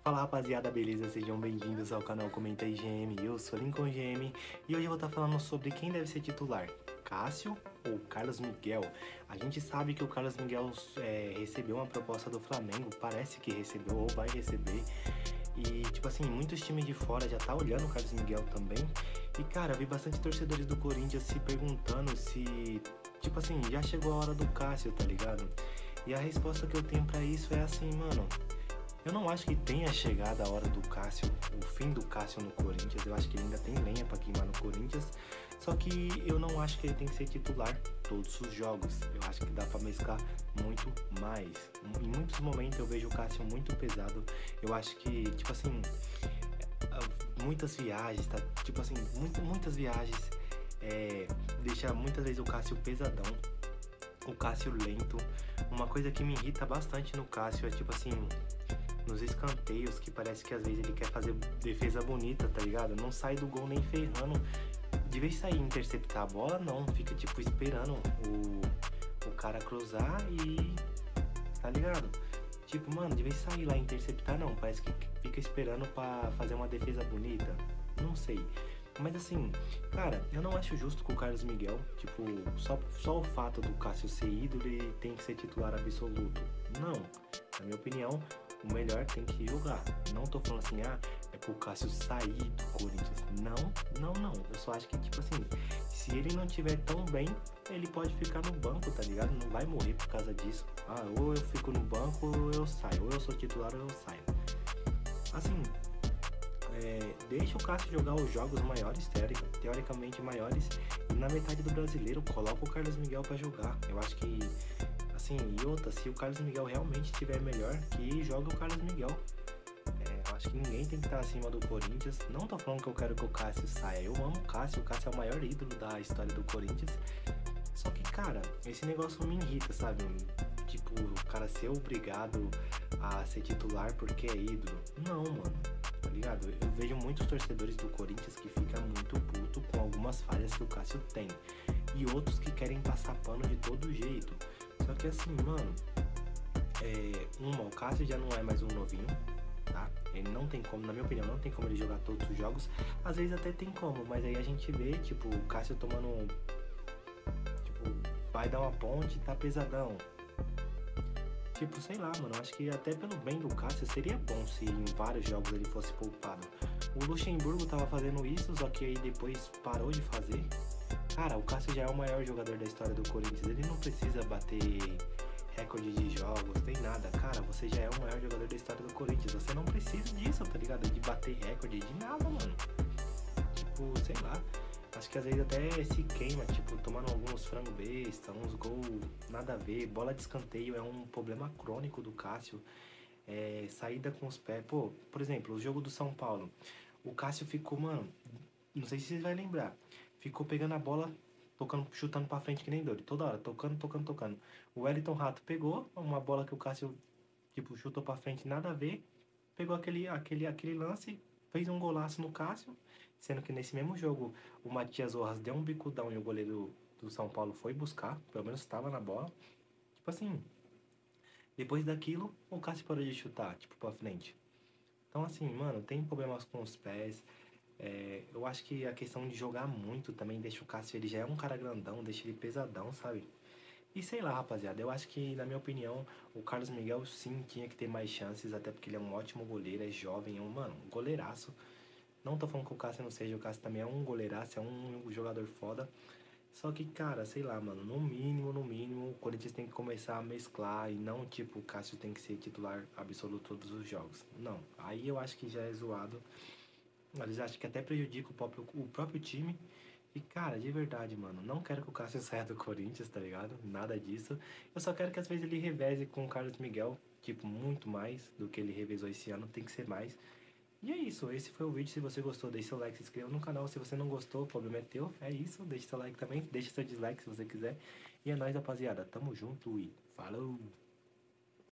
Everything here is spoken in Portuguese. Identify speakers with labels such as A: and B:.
A: Fala rapaziada, beleza? Sejam bem-vindos ao canal Comenta IGM, eu sou Lincoln GM e hoje eu vou estar falando sobre quem deve ser titular, Cássio ou Carlos Miguel. A gente sabe que o Carlos Miguel recebeu uma proposta do Flamengo, parece que recebeu ou vai receber. E tipo assim, muitos times de fora já tá olhando o Carlos Miguel também. E cara, eu vi bastante torcedores do Corinthians se perguntando se, tipo assim, já chegou a hora do Cássio, tá ligado? E a resposta que eu tenho pra isso é assim, mano, eu não acho que tenha chegado a hora do Cássio, o fim do Cássio no Corinthians. Eu acho que ele ainda tem lenha pra queimar no Corinthians. Só que eu não acho que ele tem que ser titular todos os jogos. Eu acho que dá pra mesclar muito mais. Em muitos momentos eu vejo o Cássio muito pesado. Eu acho que, tipo assim, muitas viagens, tá? Tipo assim, muitas viagens deixa muitas vezes o Cássio pesadão. O Cássio lento. Uma coisa que me irrita bastante no Cássio é tipo assim, nos escanteios, que parece que às vezes ele quer fazer defesa bonita, tá ligado? Não sai do gol nem ferrando. De vez de sair e interceptar a bola, não. Fica tipo esperando o cara cruzar e. Tá ligado? Tipo, mano, de vez de sair lá e interceptar, não. Parece que fica esperando pra fazer uma defesa bonita. Não sei. Mas assim, cara, eu não acho justo com o Carlos Miguel. Tipo, só o fato do Cássio ser ídolo ele tem que ser titular absoluto. Não. Na minha opinião, o melhor tem que jogar. Não tô falando assim, é pro Cássio sair do Corinthians. Não. Eu só acho que, tipo assim, se ele não tiver tão bem, ele pode ficar no banco, tá ligado? Não vai morrer por causa disso. Ou eu fico no banco ou eu saio. Ou eu sou titular ou eu saio. Assim, deixa o Cássio jogar os jogos maiores, teoricamente maiores, e na metade do brasileiro coloca o Carlos Miguel pra jogar. Eu acho que, assim, e outra, se o Carlos Miguel realmente estiver melhor, que joga o Carlos Miguel. Eu acho que ninguém tem que estar acima do Corinthians. Não tô falando que eu quero que o Cássio saia. Eu amo o Cássio é o maior ídolo da história do Corinthians. Só que, cara, esse negócio me irrita, sabe? Tipo, o cara ser obrigado a ser titular porque é ídolo. Não, mano, tá ligado? Eu vejo muitos torcedores do Corinthians que ficam muito puto com algumas falhas que o Cássio tem. E outros que querem passar pano de todo jeito. Só que assim, mano, o Cássio já não é mais um novinho, tá? Ele não tem como, na minha opinião, não tem como ele jogar todos os jogos. Às vezes até tem como, mas aí a gente vê, tipo, o Cássio tomando, tipo, vai dar uma ponte e tá pesadão. Tipo, sei lá, mano, acho que até pelo bem do Cássio seria bom se em vários jogos ele fosse poupado. O Luxemburgo tava fazendo isso, só que aí depois parou de fazer. Cara, o Cássio já é o maior jogador da história do Corinthians, ele não precisa bater recorde de jogos, nem nada. Cara, você já é o maior jogador da história do Corinthians, você não precisa disso, tá ligado? De bater recorde, de nada, mano. Tipo, sei lá, acho que às vezes até se queima, tipo, tomando alguns frango besta, uns gols nada a ver. Bola de escanteio é um problema crônico do Cássio. Saída com os pés. Pô, por exemplo, o jogo do São Paulo. O Cássio ficou, mano, não sei se você vai lembrar. Ficou pegando a bola, tocando, chutando pra frente que nem doido. Toda hora, tocando. O Wellington Rato pegou uma bola que o Cássio, tipo, chutou pra frente, nada a ver. Pegou aquele lance, fez um golaço no Cássio. Sendo que nesse mesmo jogo, o Matias Rojas deu um bicudão e o goleiro do São Paulo foi buscar. Pelo menos estava na bola. Tipo assim, depois daquilo, o Cássio parou de chutar, tipo, pra frente. Então, assim, mano, tem problemas com os pés. Eu acho que a questão de jogar muito também deixa o Cássio, ele já é um cara grandão, deixa ele pesadão, sabe? E sei lá, rapaziada, eu acho que, na minha opinião, o Carlos Miguel sim tinha que ter mais chances, até porque ele é um ótimo goleiro, é jovem, mano, um goleiraço. Não tô falando que o Cássio não seja, o Cássio também é um goleiraço, é um jogador foda. Só que, cara, sei lá, mano, no mínimo, o Corinthians tem que começar a mesclar e não, tipo, o Cássio tem que ser titular absoluto todos os jogos. Não, aí eu acho que já é zoado. Eles acham que até prejudica o próprio time. E, cara, de verdade, mano, não quero que o Cássio saia do Corinthians, tá ligado? Nada disso. Eu só quero que às vezes ele reveze com o Carlos Miguel, tipo, muito mais do que ele revezou esse ano, tem que ser mais. E é isso, esse foi o vídeo. Se você gostou, deixe seu like, se inscreva no canal. Se você não gostou, o problema é teu. É isso, deixe seu like também, deixe seu dislike se você quiser. E é nóis, rapaziada. Tamo junto e falou!